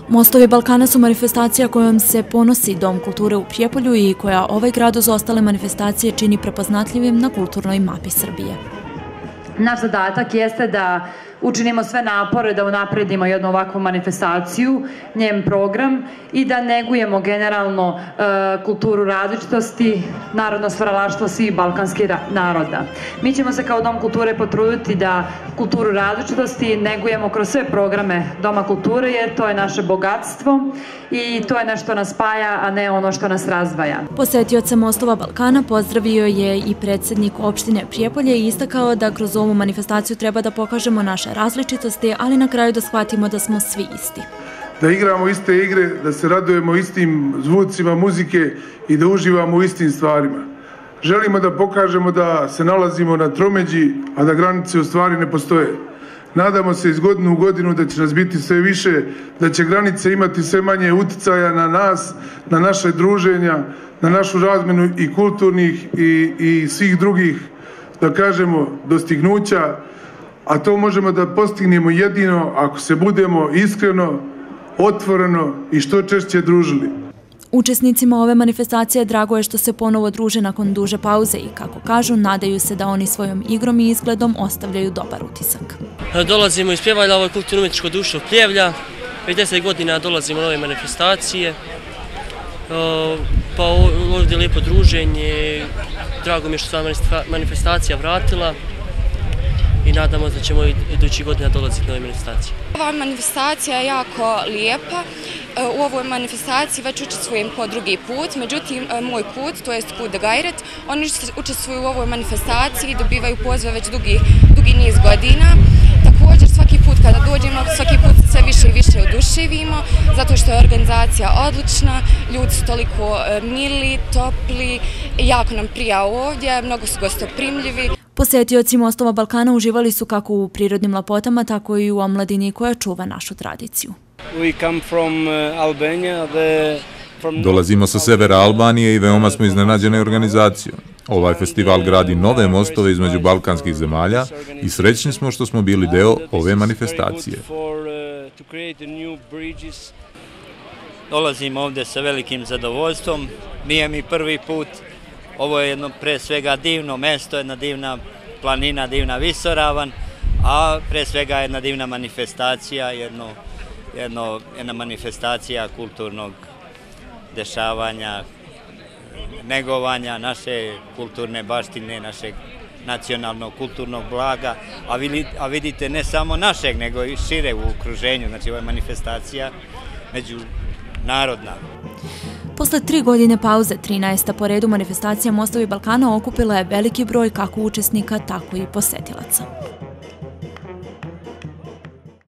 Mostovi Balkana su manifestacija kojom se ponosi Dom kulture u Prijepolju i koja ovaj grad uz ostale manifestacije čini prepoznatljivim na kulturnoj mapi Srbije. Naš zadatak jeste da učinimo sve napore da unapredimo jednu ovakvu manifestaciju, njen program i da negujemo generalno kulturu različitosti, narodno stvaralaštvo svih balkanskih naroda. Mi ćemo se kao Dom kulture potruditi da kulturu različitosti negujemo kroz sve programe Doma kulture, jer to je naše bogatstvo i to je nešto što nas spaja, a ne ono što nas razdvaja. Posetioce Mostova Balkana pozdravio je i predsjednik opštine Prijepolje i istakao da kroz ovu manifestaciju treba da pokažemo naše različitosti, ali na kraju da shvatimo da smo svi isti. Da igramo iste igre, da se radujemo istim zvucima muzike i da uživamo u istim stvarima. Želimo da pokažemo da se nalazimo na tromeđi, a da granice u stvari ne postoje. Nadamo se iz godine u godinu da će nas biti sve više, da će granice imati sve manje uticaja na nas, na naše druženja, na našu razmenu i kulturnih i svih drugih, da kažemo, dostignuća, a to možemo da postignemo jedino ako se budemo iskreno, otvoreno i što češće družili. Učesnicima ove manifestacije drago je što se ponovo druže nakon duže pauze i, kako kažu, nadaju se da oni svojom igrom i izgledom ostavljaju dobar utisak. Dolazimo iz Pjevalja, ovo je kulturno-umjetničko društvo Pljevlja. Već 10 godina dolazimo na ove manifestacije. Pa ovdje je lijepo druženje, drago mi je što se manifestacija vratila i nadamo se da ćemo idućih godina dolaziti na ove manifestacije. Ova manifestacija je jako lijepa. U ovoj manifestaciji već učestvujem po drugi put, međutim moj put, to jest put The Gajret, oni učestvuju u ovoj manifestaciji i dobivaju pozive već dugi niz godina. Također svaki put kada dođemo, svaki put se sve više i više oduševimo, zato što je organizacija odlična, ljudi su toliko mili, topli, jako nam prija ovdje, mnogo su gostoprimljivi. Posetioci Mostova Balkana uživali su kako u prirodnim lepotama, tako i u omladini koja čuva našu tradiciju. Dolazimo sa severa Albanije i veoma smo iznenađeni organizacijom. Ovaj festival gradi nove mostove između balkanskih zemalja i srećni smo što smo bili deo ove manifestacije. Dolazimo ovdje sa velikim zadovoljstvom. Nije mi prvi put. Ovo je jedno pre svega divno mesto, jedna divna planina, divna visoravan, a pre svega jedna divna manifestacija, jedna manifestacija kulturnog dešavanja, negovanja naše kulturne baštine, našeg nacionalnog kulturnog blaga, a vidite ne samo našeg, nego i šire u okruženju, znači ovo je manifestacija međunarodna. Posle 3 godine pauze, 13. po redu manifestacija Mostovi Balkana okupila je veliki broj kako učesnika, tako i posetilaca.